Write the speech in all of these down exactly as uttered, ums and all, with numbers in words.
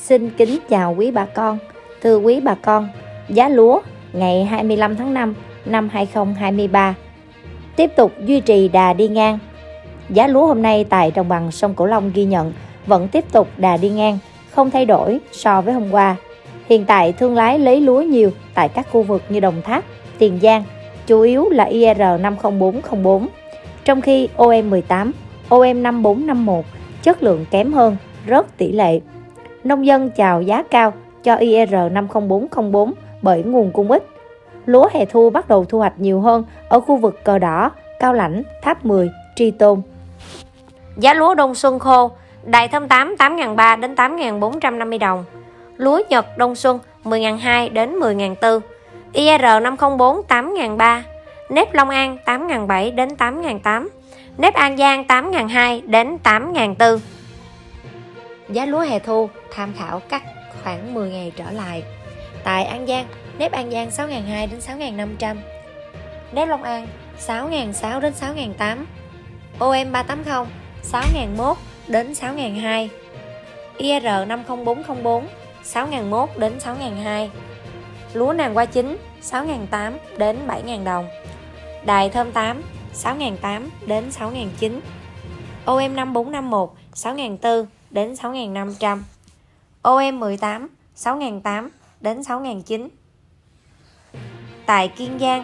Xin kính chào quý bà con. Thưa quý bà con, giá lúa ngày hai mươi lăm tháng năm năm hai nghìn không trăm hai mươi ba tiếp tục duy trì đà đi ngang. Giá lúa hôm nay tại đồng bằng sông Cửu Long ghi nhận vẫn tiếp tục đà đi ngang, không thay đổi so với hôm qua. Hiện tại thương lái lấy lúa nhiều tại các khu vực như Đồng Tháp, Tiền Giang, chủ yếu là i rờ năm không bốn không bốn, trong khi o em mười tám, o em năm bốn năm một chất lượng kém hơn, rớt tỷ lệ. Nông dân chào giá cao cho i rờ năm không bốn không bốn bởi nguồn cung ít. Lúa hè thu bắt đầu thu hoạch nhiều hơn ở khu vực Cờ Đỏ, Cao Lãnh, Tháp mười, Tri Tôn. Giá lúa đông xuân khô, Đài Thơm tám tám nghìn ba trăm đến tám nghìn bốn trăm năm mươi đồng. Lúa Nhật đông xuân mười nghìn hai trăm đến mười nghìn bốn trăm. i rờ năm không bốn tám nghìn ba trăm. Nếp Long An tám nghìn bảy trăm đến tám nghìn tám trăm. Nếp An Giang tám nghìn hai trăm đến tám nghìn bốn trăm. Giá lúa hè thu tham khảo cắt khoảng mười ngày trở lại. Tại An Giang, nếp An Giang sáu nghìn hai trăm đến sáu nghìn năm trăm. Nếp Long An sáu nghìn sáu trăm đến sáu nghìn tám trăm. o em ba tám không sáu nghìn một đến sáu nghìn hai trăm. i rờ năm không bốn không bốn sáu nghìn một đến sáu nghìn hai trăm. Lúa nàng hoa chính sáu nghìn tám trăm đến bảy nghìn đồng. Đài Thơm tám sáu nghìn tám trăm đến sáu nghìn chín trăm. o em năm bốn năm một sáu nghìn bốn trăm đến sáu nghìn năm trăm. o em mười tám sáu nghìn tám trăm đến sáu nghìn chín trăm. Tại Kiên Giang,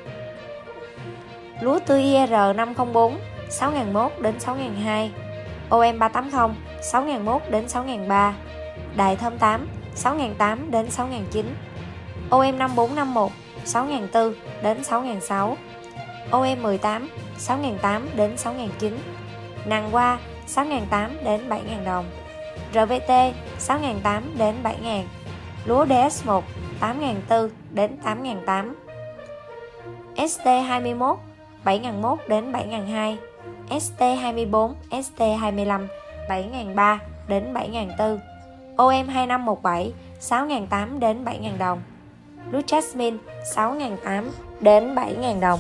lúa tươi i rờ năm không bốn sáu nghìn một đến sáu nghìn hai trăm. o em ba tám không sáu nghìn một đến sáu nghìn ba trăm. Đài Thơm tám sáu nghìn tám trăm đến sáu nghìn chín trăm. o em năm bốn năm một sáu nghìn bốn trăm đến sáu nghìn sáu trăm. o em mười tám sáu nghìn tám trăm đến sáu nghìn chín trăm. Nàng hoa sáu nghìn tám trăm đến bảy nghìn đồng. rờ vê tê sáu nghìn tám trăm đến bảy nghìn. Lúa đê ét một tám nghìn bốn trăm đến tám nghìn tám trăm. ét tê hai mươi mốt bảy nghìn một đến bảy nghìn hai trăm. ét tê hai mươi bốn, ét tê hai mươi lăm bảy nghìn ba trăm đến bảy nghìn bốn trăm. o em hai năm một bảy sáu nghìn tám trăm đến bảy nghìn đồng. Lúa Jasmine sáu nghìn tám trăm đến bảy nghìn đồng.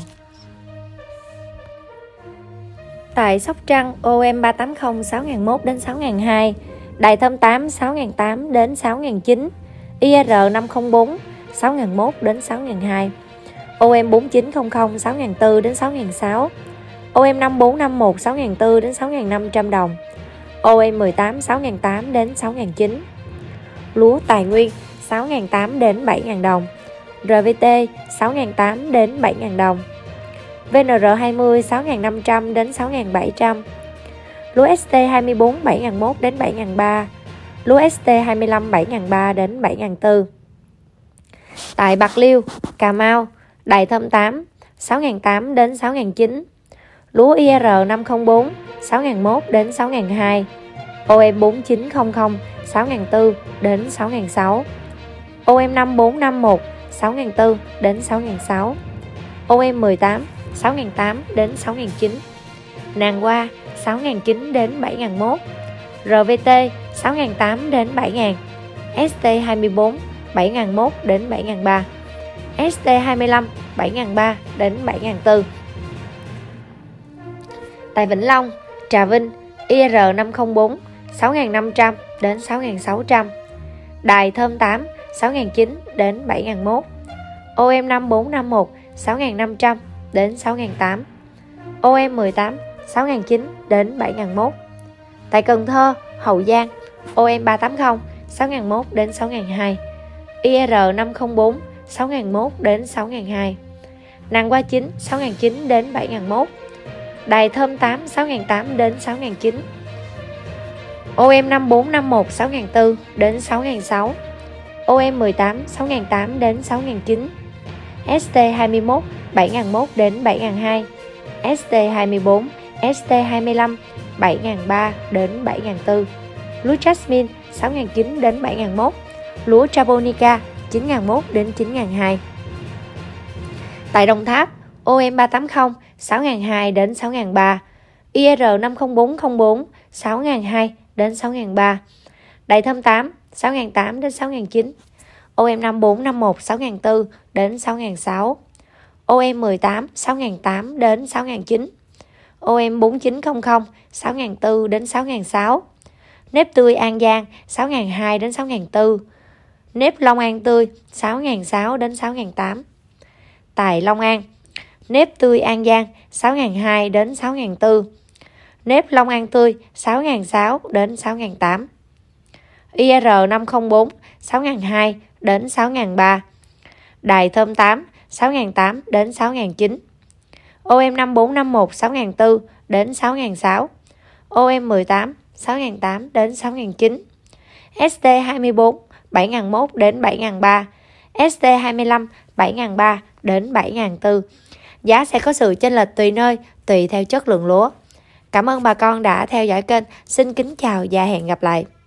Tại Sóc Trăng, o em ba tám không sáu nghìn một đến sáu nghìn hai trăm. Đài Thơm tám sáu nghìn tám trăm đến sáu nghìn chín trăm. i rờ năm không bốn sáu nghìn một đến sáu nghìn hai trăm. o em bốn chín không không sáu nghìn bốn trăm đến sáu nghìn sáu trăm. o em năm bốn năm một sáu nghìn bốn trăm đến sáu nghìn năm trăm đồng. o em mười tám sáu nghìn tám trăm đến sáu nghìn chín trăm. Lúa Tài Nguyên sáu nghìn tám trăm đến bảy nghìn đồng. rờ vê tê sáu nghìn tám trăm đến bảy nghìn đồng. vê en rờ hai mươi sáu nghìn năm trăm đến sáu nghìn bảy trăm. Lúa ét tê hai mươi bốn bảy nghìn một đến bảy nghìn ba trăm. Lúa ét tê hai mươi lăm bảy nghìn ba trăm đến bảy nghìn bốn trăm. Tại Bạc Liêu, Cà Mau, Đài Thơm tám sáu nghìn tám trăm đến sáu nghìn chín trăm. Lúa i rờ năm không bốn sáu nghìn một đến sáu nghìn hai trăm. o em bốn chín không không sáu nghìn bốn trăm đến sáu nghìn sáu trăm. o em năm bốn năm một sáu nghìn bốn trăm đến sáu nghìn sáu trăm. o em mười tám sáu nghìn tám trăm đến sáu nghìn chín trăm. Nàng hoa sáu nghìn chín trăm đến bảy nghìn một trăm. rờ vê tê sáu nghìn tám trăm đến bảy nghìn. ét tê hai mươi bốn bảy nghìn một đến bảy nghìn ba trăm. ét tê hai mươi lăm bảy nghìn ba trăm đến bảy nghìn bốn trăm. Tại Vĩnh Long, Trà Vinh, i rờ năm không bốn sáu nghìn năm trăm đến sáu nghìn sáu trăm. Đài Thơm tám sáu nghìn chín trăm đến bảy nghìn một trăm. o em năm bốn năm một sáu nghìn năm trăm đến sáu nghìn tám trăm. o em mười tám sáu nghìn chín trăm đến bảy nghìn một trăm. Tại Cần Thơ, Hậu Giang, o em ba tám không sáu nghìn một đến sáu nghìn hai trăm. i rờ năm không bốn sáu nghìn một đến sáu nghìn hai trăm. Nàng hoa chín sáu nghìn chín đến bảy nghìn một trăm. Đài Thơm tám sáu nghìn tám đến sáu nghìn chín trăm. o em năm bốn năm một sáu nghìn bốn đến sáu nghìn sáu trăm. o em mười tám sáu nghìn tám đến sáu nghìn chín trăm. ét tê hai mươi mốt bảy nghìn một đến bảy nghìn hai trăm. ét tê hai mươi bốn, ét tê hai mươi lăm bảy nghìn ba trăm đến bảy nghìn bốn trăm. Lúa Jasmine sáu nghìn chín trăm đến bảy nghìn một trăm. Lúa Japonica chín nghìn một trăm đến chín nghìn hai trăm. Tại Đồng Tháp, o em ba tám không sáu nghìn hai trăm đến sáu nghìn ba trăm. i rờ năm không bốn không bốn sáu nghìn hai trăm đến sáu nghìn ba trăm. Đài Thơm tám sáu nghìn tám trăm đến sáu nghìn chín trăm. o em năm bốn năm một sáu nghìn bốn trăm đến sáu nghìn sáu trăm. o em mười tám sáu nghìn tám trăm đến sáu nghìn chín trăm. o em bốn chín không không sáu nghìn bốn trăm đến sáu nghìn sáu trăm. Nếp tươi An Giang sáu nghìn hai trăm đến sáu nghìn bốn trăm. Nếp Long An tươi sáu nghìn sáu trăm đến sáu nghìn tám trăm. Tại Long An, nếp tươi An Giang sáu nghìn hai trăm đến sáu nghìn bốn trăm. Nếp Long An tươi sáu nghìn sáu trăm đến sáu nghìn tám trăm. i rờ năm không bốn sáu nghìn hai trăm đến sáu nghìn ba trăm. Đài Thơm tám sáu nghìn tám trăm đến sáu nghìn chín trăm. ô em năm bốn năm một sáu nghìn bốn trăm đến sáu nghìn sáu trăm. ô em mười tám sáu nghìn tám trăm đến sáu nghìn chín trăm. ét tê hai mươi bốn bảy nghìn một đến bảy nghìn ba trăm. ét tê hai mươi lăm bảy nghìn ba trăm đến bảy nghìn bốn trăm. Giá sẽ có sự chênh lệch tùy nơi, tùy theo chất lượng lúa. Cảm ơn bà con đã theo dõi kênh. Xin kính chào và hẹn gặp lại.